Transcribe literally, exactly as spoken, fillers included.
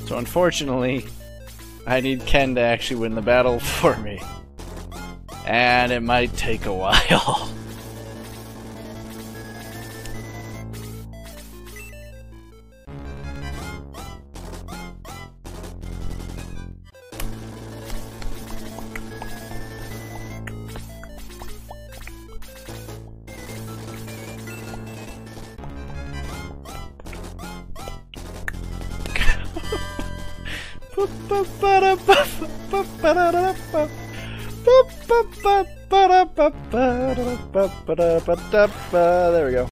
So unfortunately, I need Ken to actually win the battle for me. And it might take a while. There we go.